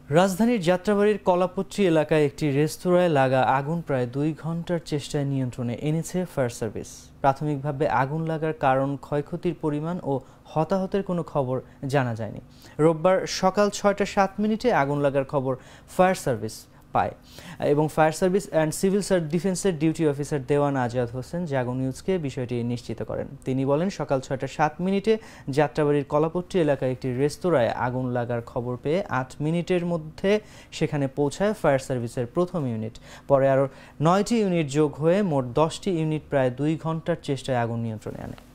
রাজধানীর যাত্রাবাড়ির কলাপট্টি এলাকায় একটি রেস্তোরাঁয় লাগা আগুন প্রায় ২ ঘন্টার চেষ্টায় নিয়ন্ত্রণে এনেছে ফায়ার সার্ভিস। প্রাথমিকভাবে আগুন লাগার কারণ, ক্ষয়ক্ষতির পরিমাণ ও হতাহতের কোনো খবর জানা যায়নি। রোববার সকাল ৬টা ৭ মিনিটে আগুন লাগার খবর ফায়ার সার্ভিস পায় এবং ফায়ার সার্ভিস অ্যান্ড সিভিল ডিফেন্সের ডিউটি অফিসার দেওয়ান আজাদ হোসেন জাগো নিউজকে বিষয়টি নিশ্চিত করেন। তিনি বলেন, সকাল ৬টা ৭ মিনিটে যাত্রাবাড়ির কলাপট্টি এলাকায় একটি রেস্তোরাঁয় আগুন লাগার খবর পেয়ে ৮ মিনিটের মধ্যে সেখানে পৌঁছায় ফায়ার সার্ভিসের প্রথম ইউনিট। পরে আরও ৯টি ইউনিট যোগ হয়ে মোট ১০টি ইউনিট প্রায় ২ ঘন্টার চেষ্টায় আগুন নিয়ন্ত্রণে আনে।